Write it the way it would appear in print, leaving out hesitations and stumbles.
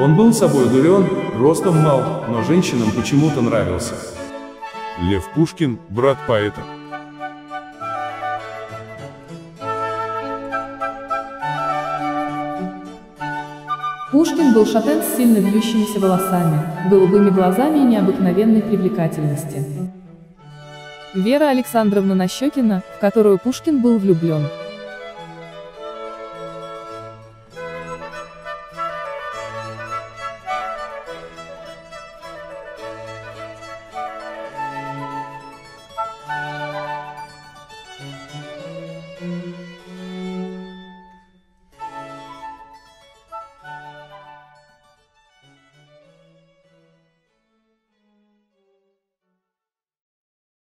Он был собой дурен, ростом мал, но женщинам почему-то нравился. Лев Пушкин, брат поэта. Пушкин был шатен с сильно вьющимися волосами, голубыми глазами и необыкновенной привлекательности. Вера Александровна Нащекина, в которую Пушкин был влюблен,